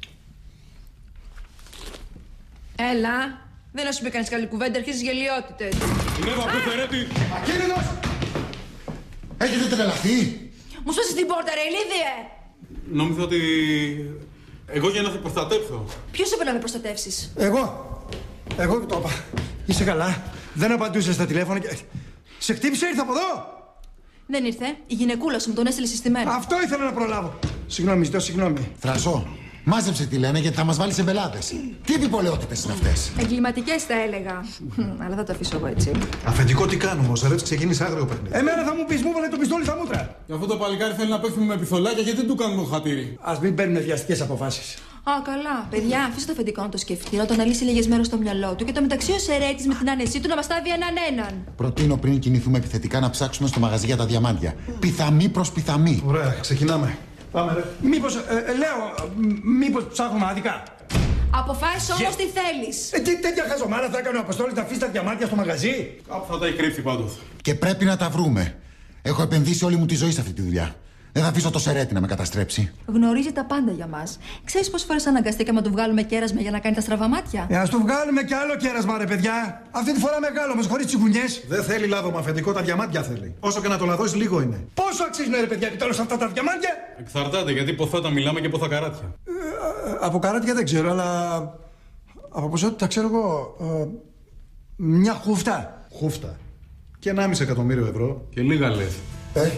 Έλα. Δεν σου πει κανείς καλή κουβέντα, αρχίζεις γελιότητες. Βλέπω από το Σερέτη. Ακίνητος! Έχετε τρελαθεί! Μου σπάσεις την πόρτα, ρε ηλίδιε! Νόμιζα ότι... εγώ για να σε προστατέψω. Ποιος έπρεπε να με προστατεύσεις? Εγώ. Εγώ το είπα. Είσαι καλά. Δεν απαντούσες στα τηλέφωνα και... Σε χτύπησε, ήρθε από εδώ! Δεν ήρθε. Η γυναικούλα σου μου τον έστειλε συστημένο. Αυτό ήθελα να προλάβω. Συγγνώμη, ζητώ συγγνώμη. Θρασό, Μάζεψε τι λένε, γιατί θα μας βάλει σε βελάδες. Τι διπολαιότητες είναι αυτές? Εγκληματικές θα έλεγα. Αλλά θα το αφήσω εγώ έτσι. Αφεντικό, τι κάνουμε, ο Σαρέτς ξεκίνησε άγριο παιχνίδι. Εμένα θα μου πεις, μου βάλε το πιστόλι στα μούτρα. Και αυτό το παλικάρι θέλει να παίξουμε με πιθολάκια, γιατί δεν του κάνουμε το χατήρι. Ας μην παίρνουμε βιαστικές αποφάσεις. Α, καλά. Παιδιά, αφήστε το αφεντικό να το σκεφτεί, να το αναλύσει λίγες μέρες στο μυαλό του και το μεταξύ ο Σερέτης με την άνεσή του να μας τάβει έναν έναν. Προτείνω πριν κινηθούμε επιθετικά να ψάξουμε στο μαγαζί για τα διαμάντια. Πιθαμή προς πιθαμή. Ωραία, ξεκινάμε. Πάμε, ρε. Μήπως, ε, ε, λέω, μήπως ψάχνουμε άδικα. Αποφάσισε όμως τι θέλεις. Ε, τι τέτοια χαζομάρα θα έκανε ο Αποστόλης να αφήσει τα διαμάντια στο μαγαζί. Κάπου θα τα έχει κρύψει πάντως. Και πρέπει να τα βρούμε. Έχω επενδύσει όλη μου τη ζωή σε αυτή τη δουλειά. Δεν θα αφήσω το Σερέτη να με καταστρέψει. Γνωρίζει τα πάντα για μας. Ξέρεις πόσες φορές αναγκαστήκαμε να του βγάλουμε κέρασμα για να κάνει τα στραβά μάτια. Ε, ας του βγάλουμε κι άλλο κέρασμα, ρε παιδιά. Αυτή τη φορά μεγάλο, μας χωρίς τσιγκουνιές. Δεν θέλει λάδωμα, αφεντικό, τα διαμάντια θέλει. Όσο και να το λαδώσει, λίγο είναι. Πόσο αξίζουν, ρε παιδιά, επιτέλους αυτά τα διαμάντια? Εξαρτάται, γιατί ποθότα μιλάμε και ποθά καράτια. Ε, από καράτια δεν ξέρω, αλλά από ποσότητα ξέρω εγώ. Ε, μια χούφτα. Χούφτα. Και ενάμιση εκατομμύριο ευρώ. Και λίγα λες. Ε.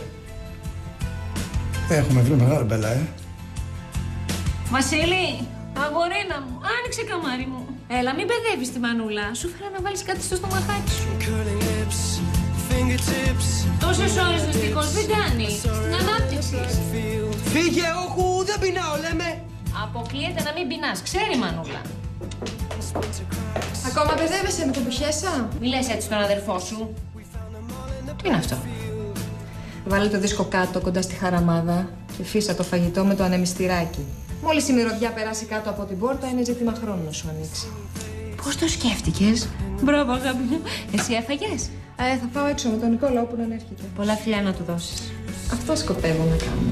Έχουμε βρει μεγάλη μπέλα, ε. Βασίλη, αγορίνα μου, άνοιξε καμάρι μου. Έλα, μην παιδεύεις τη μανούλα. Σου φέρα να βάλεις κάτι στο στομαχάκι σου. Τόσες ώρες νηστικός δεν κάνει. Στην ανάπτυξη. Φύγε, όχου, δεν πεινάω, λέμε. Αποκλείεται να μην πεινάς, ξέρει η μανούλα. Ακόμα παιδεύεσαι με τον Πιχέσα. Μη λες έτσι τον αδερφό σου. Τι είναι αυτό? Βάλε το δίσκο κάτω κοντά στη χαραμάδα και φύσα το φαγητό με το ανεμιστηράκι. Μόλις η μυρωδιά περάσει κάτω από την πόρτα, είναι ζήτημα χρόνου να σου ανοίξει. Πώς το σκέφτηκες? Μπράβο, αγάπη μου. Εσύ έφαγες? Ε, θα πάω έξω με τον Νικόλαο που να έρχεται. Πολλά φιλιά να του δώσεις. Αυτό σκοπεύω να κάνω.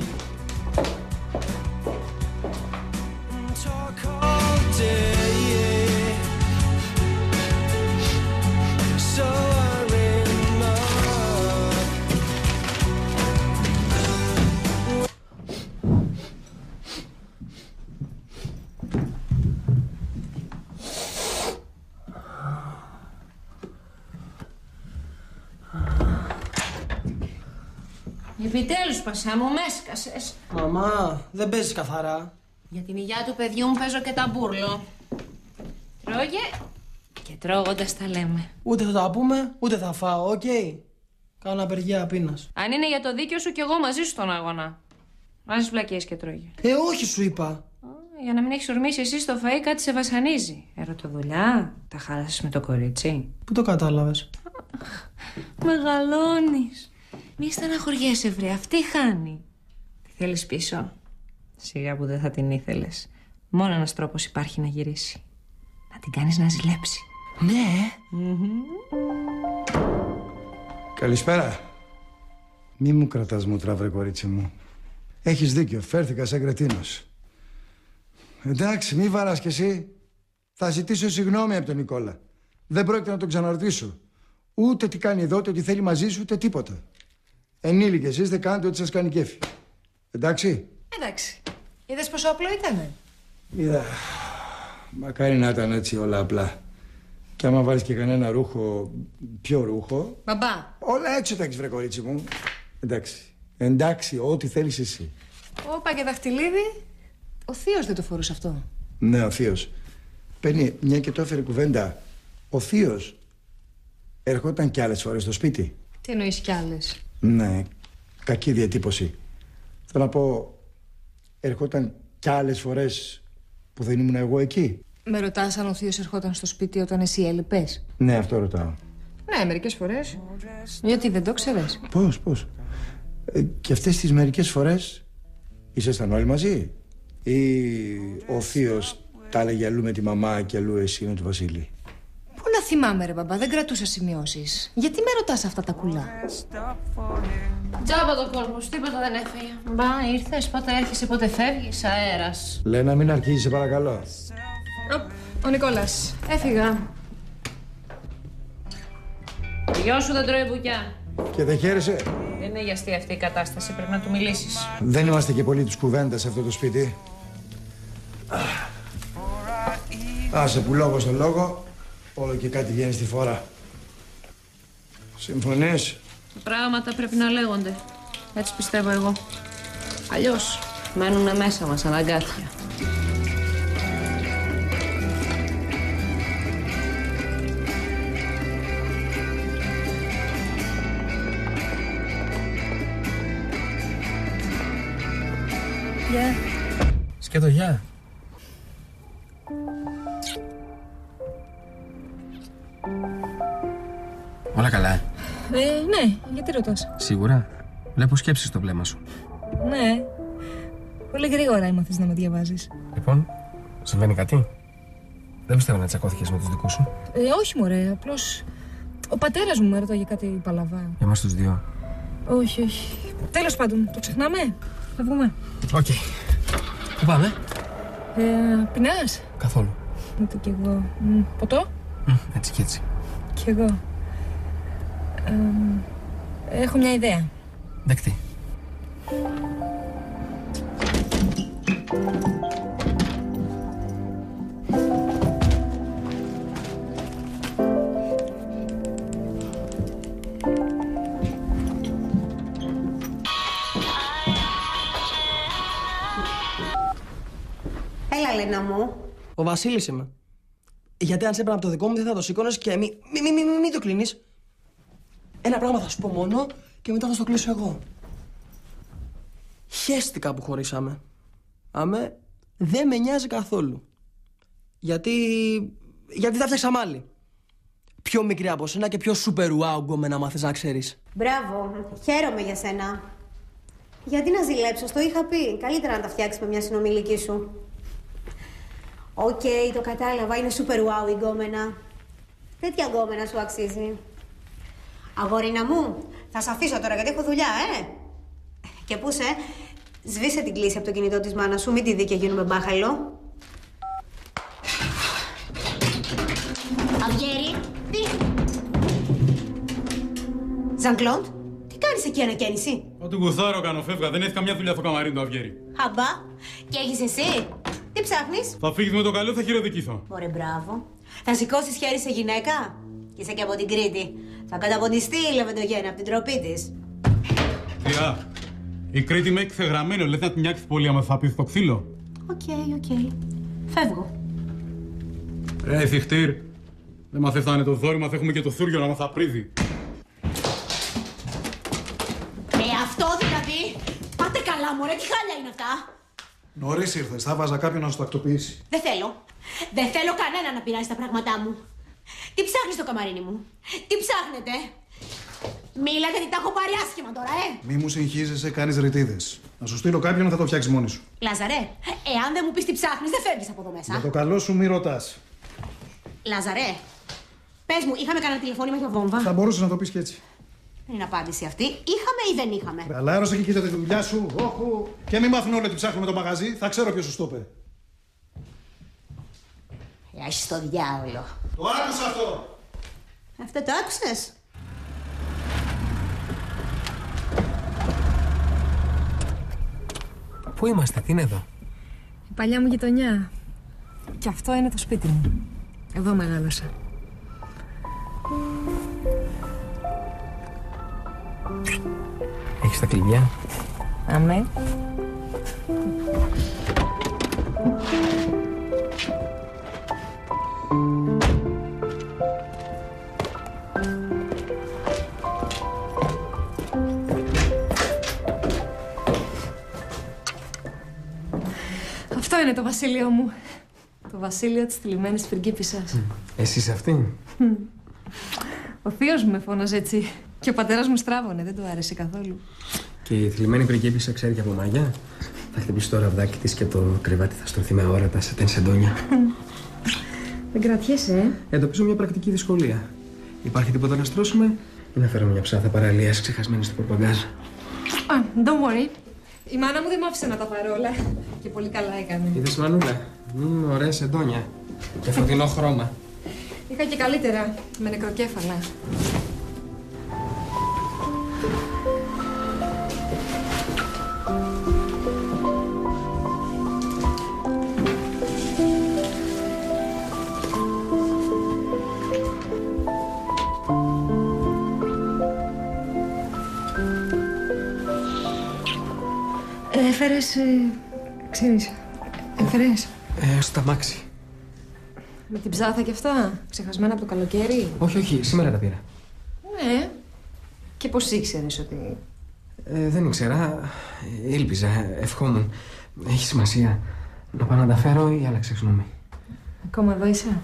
Επιτέλους, Πασά μου, με έσκασες. Μαμά, δεν παίζεις καθαρά. Για την υγεία του παιδιού μου παίζω και ταμπούρλο. Τρώγε και τρώγοντας τα λέμε. Ούτε θα τα πούμε, ούτε θα φάω, οκ. Okay. Κάνω απεργία πείνας. Αν είναι για το δίκιο σου κι εγώ μαζί σου στον αγώνα. Βάζεις βλακίες και τρώγε. Ε, όχι σου είπα. Α, για να μην έχεις ορμήσει εσύ στο φαΐ κάτι σε βασανίζει. Ερωτοδουλειά, τα χάλασες με το κορίτσι. Πού το κατάλαβες? Μεγαλώνεις. Μη στεναχωριέσαι, βρε, αυτή χάνει. Τι θέλεις πίσω? Σιγά που δεν θα την ήθελες. Μόνο ένας τρόπος υπάρχει να γυρίσει. Να την κάνεις να ζηλέψει. Ναι. Mm-hmm. Καλησπέρα. Μη μου κρατάς μούτρα, βρε κορίτσι μου. Έχεις δίκιο, φέρθηκα σαν κρετίνος. Εντάξει, μη βαράς κι εσύ. Θα ζητήσω συγγνώμη από τον Νικόλα. Δεν πρόκειται να τον ξαναρωτήσω. Ούτε τι κάνει εδώ, ούτε τι θέλει μαζί σου, ούτε τίποτα. Ενήλικες εσείς, δεν κάνετε ό,τι σας κάνει κέφι. Εντάξει. Εντάξει. Είδες πόσο απλό ήτανε? Είδα. Μακάρι να ήταν έτσι όλα απλά. Και άμα βάλεις και κανένα ρούχο, πιο ρούχο... Μπαμπά. Όλα έξω τα έχεις, βρε κορίτσι μου. Εντάξει. Εντάξει, ό,τι θέλεις εσύ. Όπα και δαχτυλίδι. Ο θείος δεν το φορούσε αυτό. Ναι, ο θείος. Παίρνει, μια και το έφερε κουβέντα. Ο θείος ερχόταν κι άλλες φορές στο σπίτι. Τι εννοείς κι άλλες? Ναι, κακή διατύπωση. Θέλω να πω, ερχόταν κι άλλες φορές που δεν ήμουν εγώ εκεί. Με ρωτάς αν ο θείος ερχόταν στο σπίτι όταν εσύ έλειπες? Ναι, αυτό ρωτάω. Ναι, μερικές φορές. Γιατί δεν το ξέρεις? Πώς, πώς. Ε, και αυτές τις μερικές φορές ήσασταν όλοι μαζί? Ή ο θείος τα έλεγε αλλού με τη μαμά και αλλού εσύ με τον Βασίλη? Πού να θυμάμαι, ρε μπαμπά, δεν κρατούσα σημειώσεις. Γιατί με ρωτάς αυτά τα κουλά? Τζάμπα το κόλπο σου, τίποτα δεν έφυγε. Μπα, ήρθες, πότε έρχεσαι, πότε φεύγεις, αέρας. Λένα, μην αρχίζεις, σε παρακαλώ. Ο Νικόλας. Έφυγα. Γιο σου δεν τρώει μπουκιά. Και δεν χαίρεσαι? Δεν είναι γιαστή αυτή η κατάσταση, πρέπει να του μιλήσεις. Δεν είμαστε και πολύ τους κουβέντα σε αυτό το σπίτι. Άσε που λόγο στο λόγο, όλο και κάτι βγαίνει στη φορά. Συμφωνείς? Τα πράγματα πρέπει να λέγονται. Έτσι πιστεύω εγώ. Αλλιώς μένουμε μέσα μας αναγκάθια. Γεια. Σκέτο, γεια. Όλα καλά, ε. Ε, ναι, γιατί ρωτάς? Σίγουρα. Βλέπω σκέψεις στο βλέμμα σου. Ναι. Πολύ γρήγορα έμαθες να με διαβάζεις. Λοιπόν, συμβαίνει κάτι? Δεν πιστεύω να τσακώθηκες με τους δικούς σου. Ε, όχι μωρέ, απλώς ο πατέρας μου με ρώταγε κάτι παλαβά. Για μας τους δύο. Όχι, όχι. Τέλος πάντων, το ξεχνάμε. Θα βγούμε. Οκ. Okay. Πού πάμε? Ε, πεινάς? Καθόλου. Ούτε κι εγώ. Μ, ποτό? Μ, έτσι κι έτσι. Κι εγώ. Ε, έχω μια ιδέα. Δεκτή. Έλα, Λένα μου. Ο Βασίλης είμαι. Γιατί αν σε έπαιρνα από το δικό μου δεν θα το σήκωνες και μη, μη, μη, μη, μη, μη το κλείνεις. Ένα πράγμα θα σου πω μόνο και μετά θα στο κλείσω εγώ. Χέστηκα που χωρίσαμε. Αμέ, δεν με νοιάζει καθόλου. Γιατί... γιατί θα φτιάξα μάλι. Πιο μικρή από σένα και πιο super wow γκόμενα μάθες να ξέρεις. Μπράβο. Χαίρομαι για σένα. Γιατί να ζηλέψω, το είχα πει. Καλύτερα να τα φτιάξεις με μια συνομιλική σου. Οκ, okay, το κατάλαβα. Είναι super wow η γκόμενα. Τέτοια γκόμενα σου αξίζει. Αγόρινα μου, θα σε αφήσω τώρα γιατί έχω δουλειά, ε. Και πού σε, σβήσε την κλίση από το κινητό της μάνας σου, μην τη δει και γίνουμε μπάχαλο. Αυγέρι, τι. Ζαν-Κλοντ, τι κάνεις εκεί ανακαίνιση? Ό,τι γουθάρω κάνω, φεύγα. Δεν έχει καμιά δουλειά στο καμαρίνι του Αυγέρι. Χαμπά, και έχεις εσύ. Τι ψάχνεις? Θα φύγεις με το καλό, θα χειροδικηθώ. Ωραία, μπράβο. Θα σηκώσεις χέρι σε γυναίκα? Και είσαι και από την Κρήτη. Θα καταποντιστεί η Λεβεντογένα από την τροπή της. Θεία, η Κρήτη με έχει ξεγραμμένο. Λες να την νιάξεις πολύ άμα θα πεις το ξύλο. Οκ, okay, οκ. Okay. Φεύγω. Ρε, θυχτήρ. Δεν μαθες θα είναι το δόρυμα, θα έχουμε και το θούριο να μαθα πρίδι. Ε, αυτό δηλαδή. Πάτε καλά, μωρέ, τι χάλια είναι αυτά. Νωρίς ήρθες, θα βάζα κάποιον να σου το ακτοποιήσει. Δεν θέλω. Δεν θέλω κανένα να πειράζει τα πράγματά μου. Τι ψάχνεις στο καμαρίνι μου? Τι ψάχνετε? Μίλα γιατί τα έχω πάρει άσχημα τώρα, ε! Μη μου συγχύζεσαι, κάνεις ρητίδες. Να σου στείλω κάποιον θα το φτιάξεις μόνη σου. Λάζαρε, εάν δεν μου πεις τι ψάχνεις, δεν φεύγεις από εδώ μέσα. Για το καλό σου μη ρωτάς. Λάζαρε, πες μου, είχαμε κανένα τηλεφώνημα για βόμβα? Θα μπορούσες να το πεις και έτσι. Δεν είναι απάντηση αυτή. Είχαμε ή δεν είχαμε? Αλάρωσε και κοίτα τη δουλειά σου. Όχου. Και μην μάθουν όλοι τι ψάχνουμε το μαγαζί, θα ξέρω ποιος σου το είπε. Έχεις το διάολο. Το άκουσα αυτό. Αυτό το άκουσες? Πού είμαστε, τι είναι εδώ? Η παλιά μου γειτονιά. Και αυτό είναι το σπίτι μου. Εδώ μεγάλωσα. Έχεις τα κλειδιά? Αμέ. Αυτό είναι το βασίλειο μου. Το βασίλειο της θλιμμένης πριγκίπισσας. Mm. Εσύ είσαι αυτή? Mm. Ο θείος μου με φώναζε έτσι. Και ο πατέρας μου στράβωνε, δεν του άρεσε καθόλου. Και η θλιμμένη πριγκίπισσα ξέρει και από μαγιά. Θα χτυπήσει το ραβδάκι της και το κρεβάτι θα στρωθεί με αόρατα σε τεν σεντόνια. Δεν κρατιέσαι, ε. Εντοπίζω μια πρακτική δυσκολία. Υπάρχει τίποτα να στρώσουμε ή να φέρω μια ψάθα παραλίας ξεχασμένη στο πορπαγκάζ? Α, don't worry. Η μάνα μου δεν μ' άφησε να τα πάρω όλα. Και πολύ καλά έκανε. Είδες, μανούλα? Μμμ, ωραία σεντόνια. Και φωτεινό χρώμα. Είχα και καλύτερα, με νεκροκέφαλα. Έφερες, ε, ξέρεις, έφερες. Ε, στα μάξι. Με την ψάθα και αυτά, ξεχασμένα από το καλοκαίρι. Όχι, όχι, σήμερα τα πήρα. Ναι. Και πώς ήξερες ότι Ε, δεν ήξερα. Ήλπιζα, ευχόμουν. Έχει σημασία. Να πάω να τα φέρω ή άλλαξε γνώμη? Ακόμα εδώ είσαι?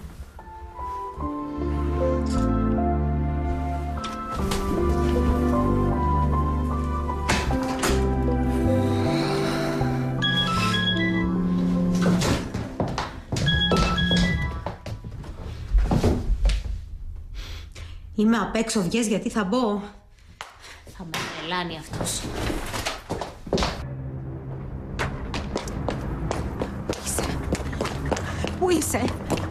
Είμαι απ' έξω, βγες γιατί θα μπω. Θα με τρελάνει αυτός. Είσαι. Πού είσαι?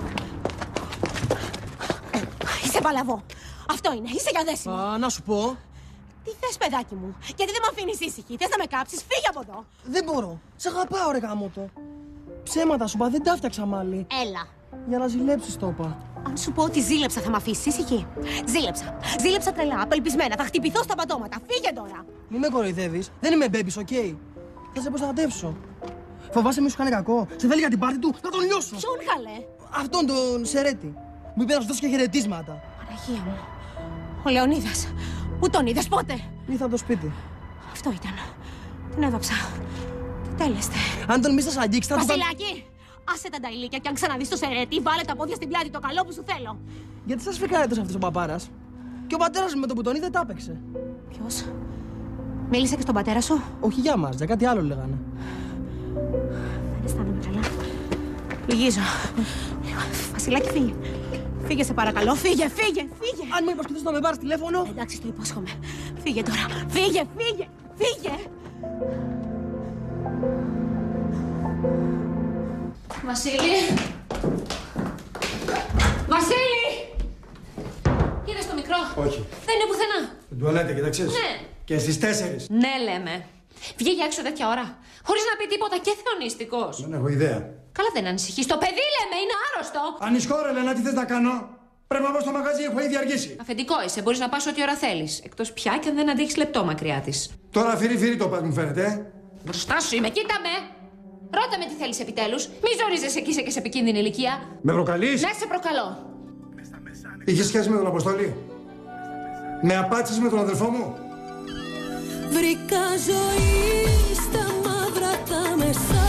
Είσαι παλαβό. Αυτό είναι. Είσαι για δέσιμο. Α, να σου πω. Τι θες, παιδάκι μου? Γιατί δεν με αφήνεις ήσυχη? Θες να με κάψεις? Φύγε από εδώ. Δεν μπορώ. Σε αγαπάω, ρε γαμότο. Ψέματα σου είπα, δεν τα φτιάξα μάλι. Έλα. Για να ζηλέψεις το είπα. Αν σου πω ότι ζήλεψα, θα με αφήσεις ήσυχη? Ζήλεψα. Ζήλεψα τρελά, απελπισμένα. Θα χτυπηθώ στα πατώματα. Φύγε τώρα. Μη με κοροϊδεύεις. Δεν είμαι μπέμπης, οκ. Okay. Θα σε προστατεύσω. Φοβάσαι μη σου κάνει κακό? Σε θέλει για την πάρτι του, θα τον λιώσω. Ποιον καλέ? Αυτόν τον Σερέτη. Μου είπε να σου δώσει και χαιρετίσματα. Παναγία μου. Ο Λεωνίδας. Πού τον είδες, πότε? Ήρθα από το σπίτι. Αυτό ήταν. Τον έδωψα. Τι τέλεστε. Αν τον μη σας αγγίξει, θα του. Βασιλάκη! Άσε τα νταϊλίκια και αν ξαναδείς το Σερέτη, βάλε τα πόδια στην πλάτη, το καλό που σου θέλω. Γιατί σας φρικάρει τόσο αυτός ο παπάρας? Και ο πατέρας μου με το που τον είδε τα έπαιξε. Ποιος? Μίλησε και στον πατέρα σου? Όχι για μας, για κάτι άλλο λέγανε. Δεν αισθάνομαι καλά. Λυγίζω. Βασιλάκη, φύγε. Φύγε, σε παρακαλώ. Φύγε, φύγε, φύγε. Αν μου υποσχεθείς να με πάρεις τηλέφωνο. Εντάξει, το υπόσχομαι. Φύγε τώρα. Φύγε, φύγε, φύγε. Βασίλη! Βασίλη! Είδες το μικρό? Όχι. Δεν είναι πουθενά. Στην τουαλέτα, κοιτάξες. Ναι. Και στις τέσσερις. Ναι, λέμε. Βγήκε έξω τέτοια ώρα. Χωρίς να πει τίποτα και θεονιστικός. Δεν έχω ιδέα. Καλά, δεν ανησυχείς. Το παιδί λέμε, είναι άρρωστο. Ανησυχώ, ρε Λένα, τι θες να κάνω? Πρέπει να πάω στο μαγαζί, έχω ήδη αργήσει. Αφεντικό είσαι, μπορείς να πας ό,τι ώρα θέλεις. Εκτός πια και αν δεν αντέχεις λεπτό μακριά της. Τώρα φύρι φύρι το πας μου φαίνεται, ε. Μπροστά σου είμαι, κοίτα με. Ρώτα με τι θέλεις επιτέλους. Μη ζορίζεσαι εκεί, είσαι και σε επικίνδυνη ηλικία. Με προκαλείς? Ναι, σε προκαλώ. Είχε σχέση με τον Αποστόλη? Με απάτησες με τον αδελφό μου? Βρήκα ζωή στα μαύρα τα μέσα.